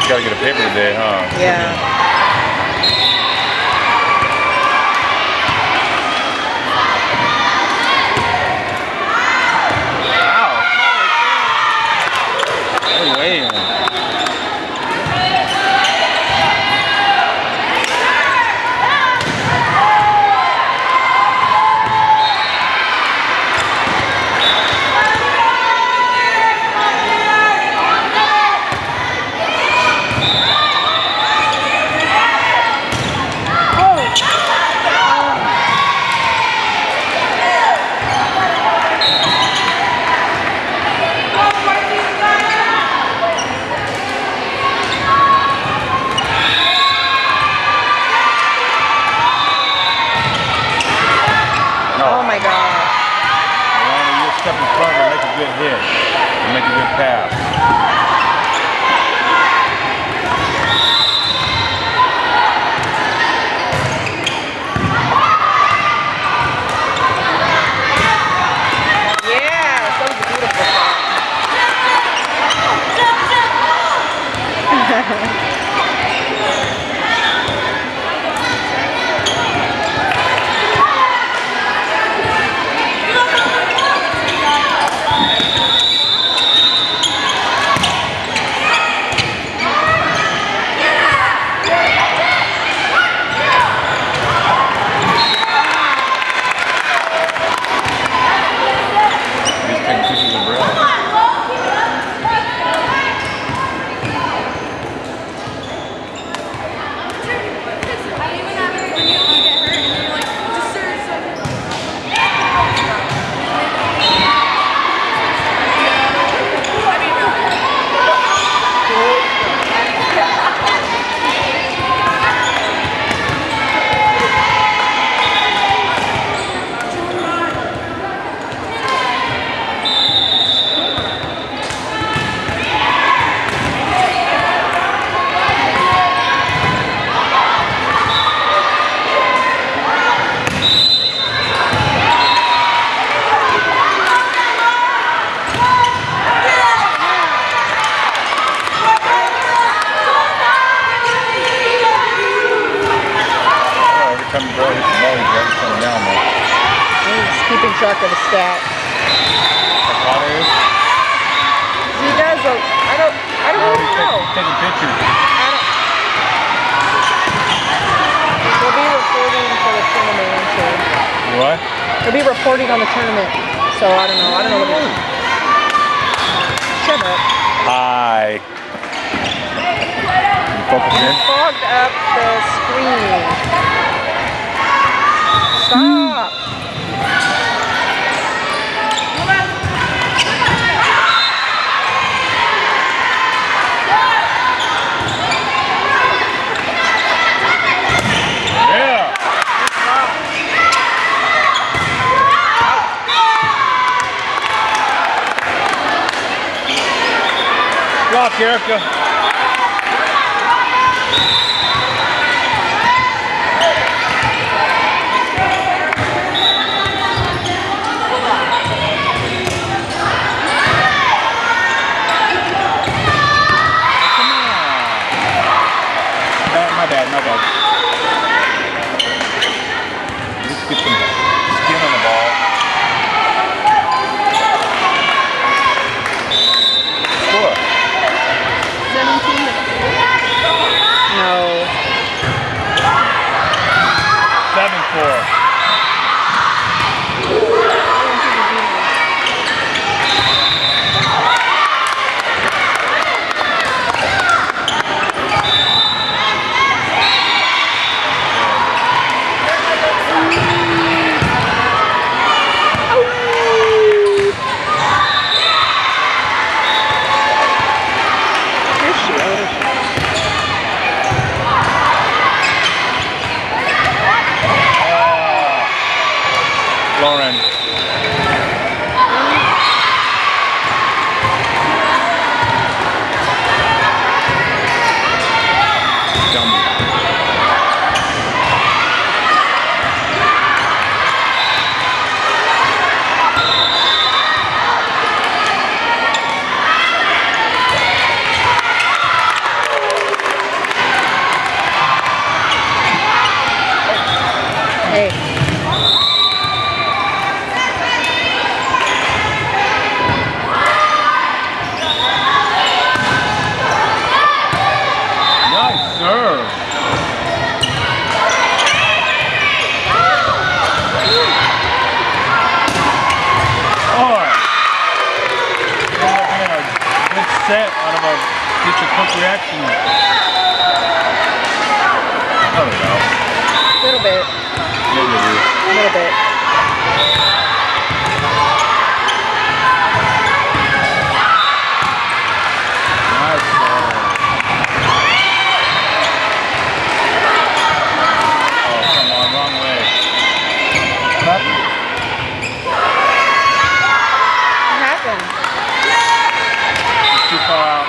gotta get a paper today, huh? Yeah. Oh my God. Alana, you step in front and make a good hit. And make a good pass. Yeah, that was a beautiful shot. He's keeping track of the stats. He does. I don't really know. Taking pictures. He'll be reporting for the tournament too. What? He'll be reporting on the tournament. So I don't know. I don't know what he's. Shut up. Hi. You focus in? Fogged up the screen. Stop. Block, Erica. My bad. Let's get some skin on the ball. Score. 17. No. 7-4. Lauren. set out of a future quick reaction? I don't know. A little bit. Maybe it is. A little bit. Nice. Oh, come on, wrong way. What happened? What happened? Too far out.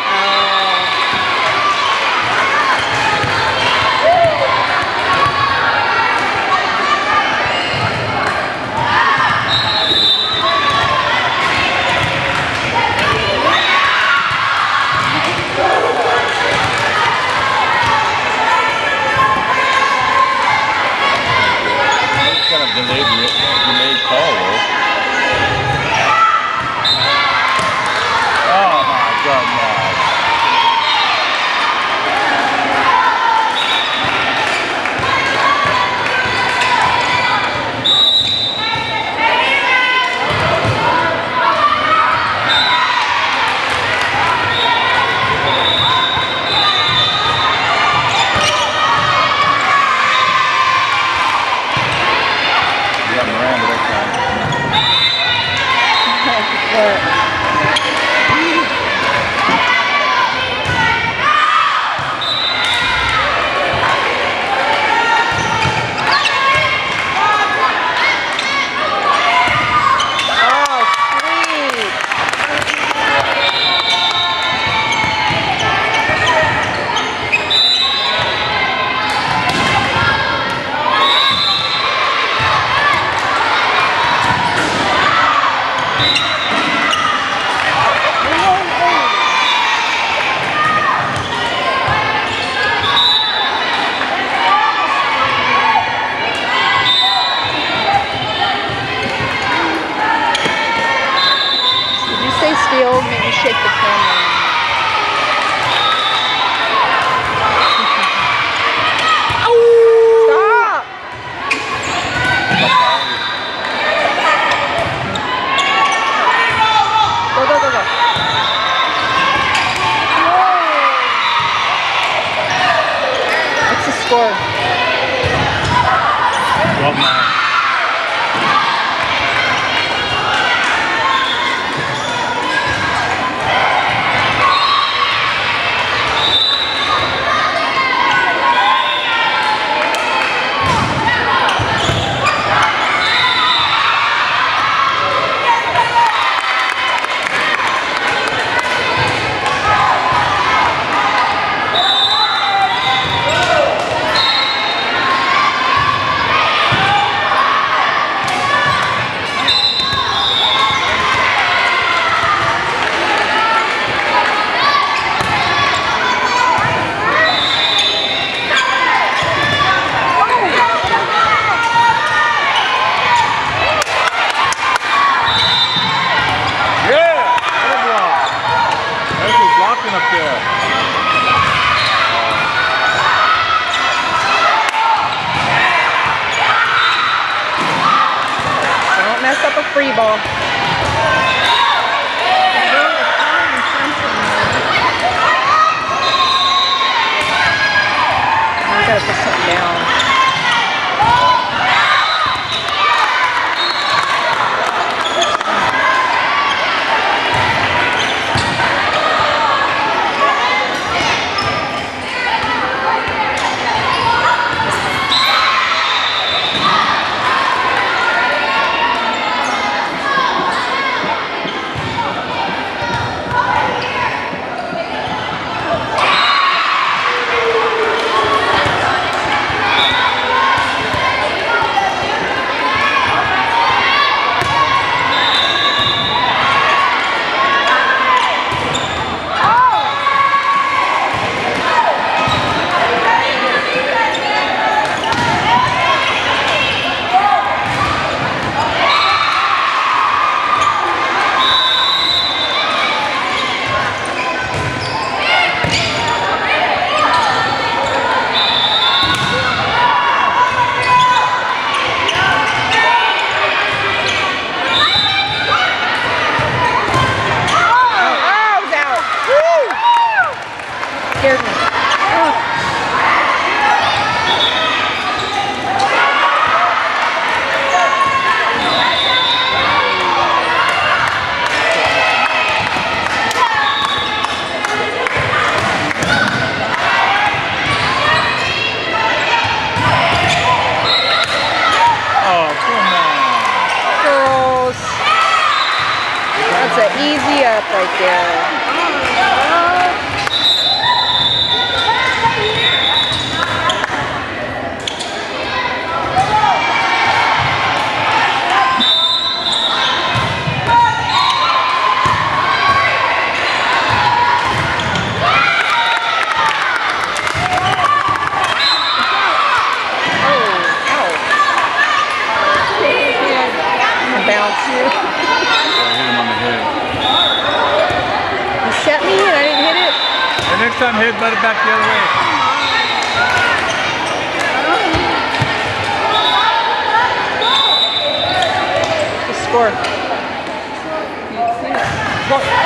Kind of delayed call though. Oh my goodness. You got Miranda that time. What? Oh, sweet. Did you say still? Make me shake the camera. Stop! Go, go, go, go. What's the score? 12-9. Up there. Don't mess up a free ball. I gotta put something down. scared me. Oh. That's an easy up right there. Bounce you. I hit him on the head. You set me and I didn't hit it? And next time, headbutt it back the other way. The score. What?